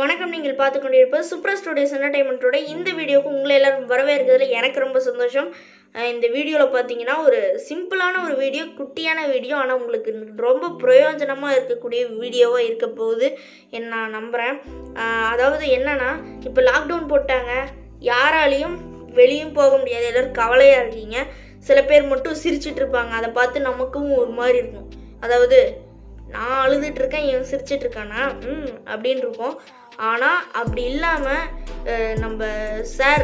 வணக்கம். நீங்கள் பார்த்து கொண்டிருப்பது சூப்பரா ஸ்டுடியோஸ் என்டர்டைன்மெண்ட்டோட இந்த வீடியோக்கு உங்களை எல்லாரும் வரவேற்கிறதுல எனக்கு ரொம்ப சந்தோஷம். இந்த வீடியோவில் பார்த்தீங்கன்னா ஒரு சிம்பிளான ஒரு வீடியோ, குட்டியான வீடியோ, ஆனால் உங்களுக்கு ரொம்ப பிரயோஜனமாக இருக்கக்கூடிய வீடியோவாக இருக்க போகுது நான் நம்புகிறேன். அதாவது என்னன்னா, இப்போ லாக்டவுன் போட்டாங்க, யாராலையும் வெளியும் போக முடியாது, எல்லோரும் கவலையாக இருக்கீங்க. சில பேர் மட்டும் சிரிச்சிட்டு இருப்பாங்க, அதை பார்த்து நமக்கும் ஒரு மாதிரி இருக்கும். அதாவது நான் அழுதுட்டு இருக்கேன், இவன் சிரிச்சிட்டு இருக்கானா அப்படின்னு இருக்கும். ஆனால் அப்படி இல்லாமல் நம்ம சார்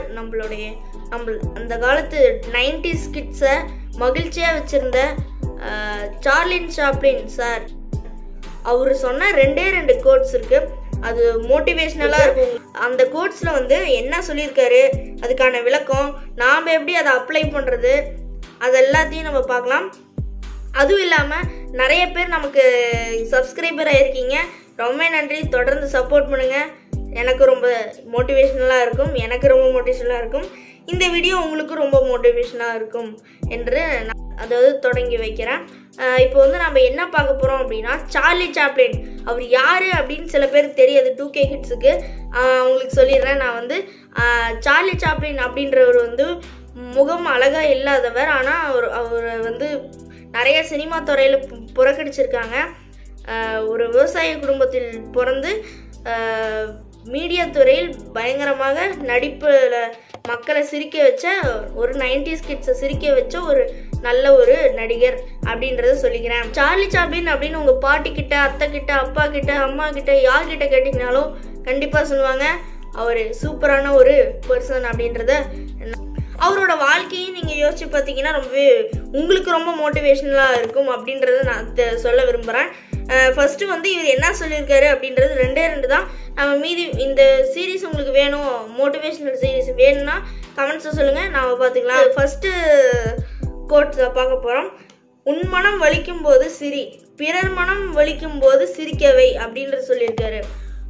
அந்த காலத்து 90s கிட்ஸை மகிழ்ச்சியாக வச்சுருந்த சார்லின் சாப்ளின் சார், அவர் சொன்ன ரெண்டு கோட்ஸ் இருக்குது. அது மோட்டிவேஷ்னலாக இருக்கும். அந்த கோட்ஸில் என்ன சொல்லியிருக்காரு, அதுக்கான விளக்கம், நாம் எப்படி அதை அப்ளை பண்ணுறது, அது எல்லாத்தையும் நம்ம பார்க்கலாம். அதுவும் இல்லாமல் நிறைய பேர் நமக்கு சப்ஸ்கிரைபர் ஆகிருக்கீங்க, ரொம்ப நன்றி. தொடர்ந்து சப்போர்ட் பண்ணுங்கள், எனக்கு ரொம்ப மோட்டிவேஷ்னலாக இருக்கும். இந்த வீடியோ உங்களுக்கு ரொம்ப மோட்டிவேஷனாக இருக்கும் என்று நான் அதாவது தொடங்கி வைக்கிறேன். இப்போ நம்ம என்ன பார்க்க போகிறோம் அப்படின்னா, சார்லி சாப்ளின் அவர் யார் அப்படின்னு சில பேருக்கு தெரியாது, 2K கிட்ஸுக்கு. அவங்களுக்கு சொல்லிடுறேன். நான் சார்லி சாப்ளின் அப்படின்றவர் முகம் அழகாக இல்லாதவர், ஆனால் அவர் நிறைய சினிமா துறையில் புறக்கணிச்சிருக்காங்க. ஒரு விவசாய குடும்பத்தில் பிறந்து மீடியா துறையில் பயங்கரமாக நடிப்பில் மக்களை சிரிக்க வச்ச ஒரு 90s கிட்ஸை சிரிக்க வச்ச ஒரு நல்ல ஒரு நடிகர் அப்படின்றத சொல்லிக்கிறேன். சார்லி சாப்ளின் அப்படின்னு உங்கள் பாட்டிக்கிட்ட, அத்தைக்கிட்ட, அப்பா கிட்ட, அம்மா கிட்ட, யார்கிட்ட கேட்டிங்கனாலும் கண்டிப்பாக சொல்லுவாங்க அவர் சூப்பரான ஒரு பர்சன் அப்படின்றத. அவரோட வாழ்க்கையும் நீங்கள் யோசிச்சு பார்த்தீங்கன்னா ரொம்பவே உங்களுக்கு ரொம்ப மோட்டிவேஷனலாக இருக்கும் அப்படின்றத நான் சொல்ல விரும்புகிறேன். ஃபஸ்ட்டு இவர் என்ன சொல்லியிருக்காரு அப்படின்றது ரெண்டு தான். நம்ம மீதி இந்த சீரீஸ் உங்களுக்கு வேணும், மோட்டிவேஷனல் சீரீஸ் வேணும்னா கமெண்ட்ஸை சொல்லுங்கள், நாம் பார்த்துக்கலாம். ஃபஸ்ட்டு கோட்ஸை பார்க்க போகிறோம். உன் மனம் வலிக்கும் போது சிரி, பிறர் மனம் வலிக்கும் போது சிரிக்கவை அப்படின்றது சொல்லியிருக்காரு.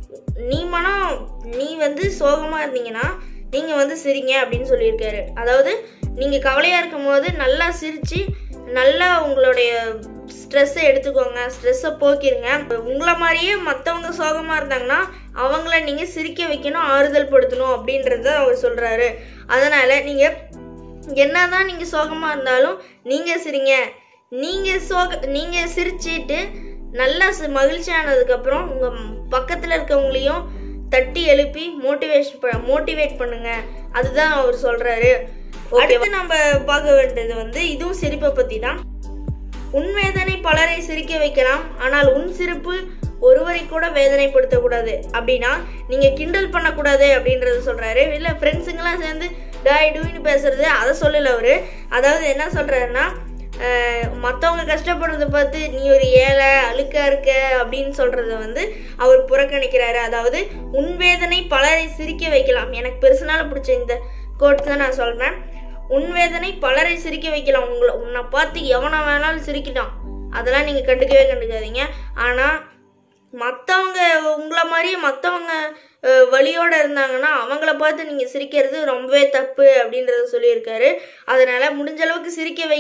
நீ சோகமாக இருந்தீங்கன்னா நீங்கள் சிரிங்க அப்படின்னு சொல்லியிருக்காரு. அதாவது நீங்கள் கவலையாக இருக்கும் போது நல்லா சிரித்து நல்லா உங்களுடைய ஸ்ட்ரெஸ்ஸை எடுத்துக்கோங்க, ஸ்ட்ரெஸ்ஸை போக்கிடுங்க. உங்களை மாதிரியே மற்றவங்க சோகமாக இருந்தாங்கன்னா அவங்கள நீங்கள் சிரிக்க வைக்கணும், ஆறுதல் படுத்தணும் அப்படின்றத அவர் சொல்கிறாரு. அதனால் நீங்கள் என்ன தான் நீங்கள் சோகமாக இருந்தாலும் நீங்கள் சிரிங்க. நீங்கள் சிரிச்சிட்டு நல்லா மகிழ்ச்சியானதுக்கப்புறம் உங்கள் பக்கத்தில் இருக்கவங்களையும் தட்டி எழுப்பி மோட்டிவேட் பண்ணுங்க, அதுதான் அவர் சொல்றாரு. அடுத்து நம்ம பார்க்க வேண்டியது இதுவும் சிரிப்பை பத்தி தான். உன் வேதனை பலரை சிரிக்க வைக்கலாம், ஆனால் உன் சிரிப்பு ஒருவரை கூட வேதனைப்படுத்தக்கூடாது. அப்படின்னா நீங்க கிண்டல் பண்ணக்கூடாது அப்படின்றத சொல்றாரு. இல்லை ஃப்ரெண்ட்ஸுங்கெல்லாம் சேர்ந்து டாய் டூன்னு பேசுறது, அதை சொல்லல அவரு. அதாவது என்ன சொல்றாருன்னா, மற்றவங்க கஷ்டப்படுறத பார்த்து நீ ஒரு ஏழை அழுக்கா இருக்க அப்படின்னு சொல்கிறத அவர் புறக்கணிக்கிறாரு. அதாவது உன் வேதனை பலரை சிரிக்க வைக்கலாம். எனக்கு பெர்சனலாக பிடிச்ச இந்த கோட் தான் நான் சொல்கிறேன். உன் வேதனை பலரை சிரிக்க வைக்கலாம். உன்னை பார்த்து எவனை வேணாலும் சிரிக்கிட்டான், அதெல்லாம் நீங்கள் கண்டுக்காதீங்க. ஆனால் மற்றவங்க உங்களை மாதிரியே மற்றவங்க வழியோடு இருந்தாங்கன்னா அவங்கள பார்த்து நீங்கள் சிரிக்கிறது ரொம்பவே தப்பு அப்படின்றத சொல்லியிருக்காரு. அதனால் முடிஞ்ச அளவுக்கு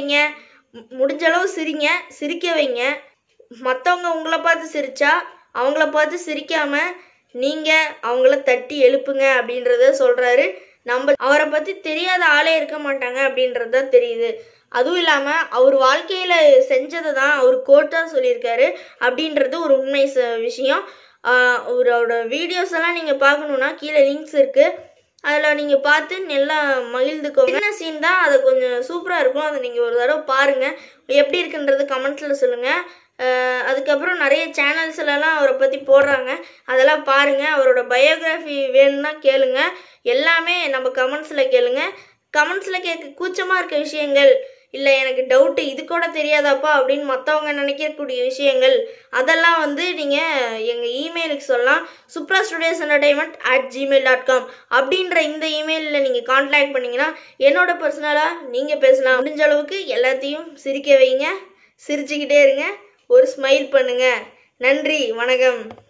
சிரிக்க வைங்க. மற்றவங்க உங்களை பார்த்து சிரிச்சா அவங்கள பார்த்து சிரிக்காமல் நீங்கள் அவங்கள தட்டி எழுப்புங்க அப்படின்றத சொல்கிறாரு. அவரை பற்றி தெரியாத ஆளே இருக்க மாட்டாங்க அப்படின்றது தான் தெரியுது. அதுவும் இல்லாமல் அவர் வாழ்க்கையில் செஞ்சதை தான் அவர் கோட்டாக சொல்லியிருக்காரு அப்படின்றது ஒரு உண்மை விஷயம். அவரோட வீடியோஸ் எல்லாம் நீங்கள் பார்க்கணுன்னா கீழே லிங்க்ஸ் இருக்குது, அதில் நீங்கள் பார்த்து நல்லா மகிழ்ந்துக்கோங்க. என்ன சீன் தான், அது கொஞ்சம் சூப்பராக இருக்கும், அதை நீங்கள் ஒரு தடவை பாருங்கள். எப்படி இருக்குன்றது கமெண்ட்ஸில் சொல்லுங்கள். அதுக்கப்புறம் நிறைய சேனல்ஸ்லாம் அவரை பற்றி போடுறாங்க, அதெல்லாம் பாருங்கள். அவரோட பயோகிராஃபி வேணும்னா கேளுங்க, எல்லாமே நம்ம கமெண்ட்ஸில் கேளுங்க. கமெண்ட்ஸில் கேட்க கூச்சமாக இருக்க விஷயங்கள், இல்லை எனக்கு டவுட்டு இது கூட தெரியாதாப்பா அப்படின்னு மற்றவங்க நினைக்கக்கூடிய விஷயங்கள், அதெல்லாம் நீங்கள் எங்கள் இமெயிலுக்கு சொல்லலாம். suprastudios@gmail.com அப்படின்ற இந்த இமெயிலில் நீங்கள் கான்டாக்ட் பண்ணிங்கன்னா என்னோட பர்சனலாக நீங்கள் பேசலாம். முடிஞ்ச அளவுக்கு எல்லாத்தையும் சிரிக்க வைங்க, சிரிச்சுக்கிட்டே இருங்க, ஒரு ஸ்மைல் பண்ணுங்கள். நன்றி, வணக்கம்.